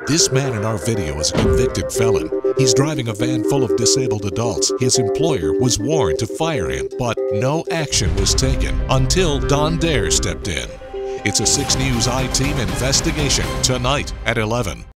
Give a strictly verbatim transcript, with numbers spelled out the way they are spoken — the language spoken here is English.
This man in our video is a convicted felon. He's driving a van full of disabled adults. His employer was warned to fire him, but no action was taken until Don Dare stepped in. It's a six News I-Team investigation tonight at eleven.